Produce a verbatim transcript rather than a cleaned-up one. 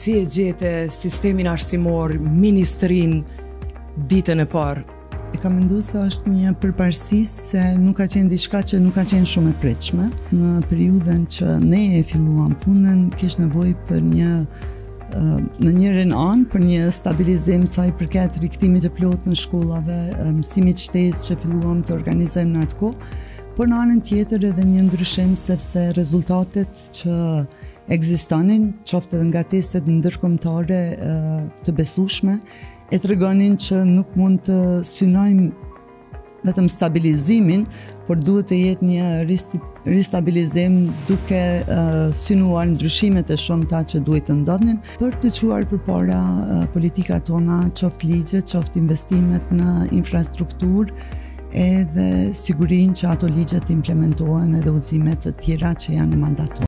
si e gjete sistemin arsimor, ministrin, ditën e parë? E kam menduar se është një përparësi se nuk ka qenë diçka që nuk ka qenë shumë e pritshme. Në periudhën që ne e filluam punën, kish nevojë për një në njërin anë për një stabilizim sa i përket rikthimit të plot në shkollave, mësimit shtesë që filluam të organizojmë në atë kohë, por në anën tjetër edhe një ndryshim sepse rezultatet që ekzistonin, qoftë edhe nga testet ndërkombëtare të besueshme, e tregonin që nuk mund të synojmë vetëm stabilizimin, por duhet të jetë një ristabilizim duke uh, synuar ndryshimet e shumta që duhet të ndodhin për të çuar përpara uh, politikat tona, qoftë ligje, qoftë investimet në infrastrukturë, edhe sigurinë që ato ligje të implementohen edhe udhëzimet të tjera që janë në mandat tonë.